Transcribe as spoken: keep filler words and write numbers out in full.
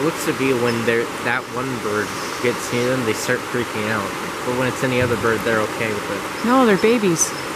looks to be when they're, that one bird gets near them, they start freaking out. But when it's any other bird, they're okay with it. No, they're babies.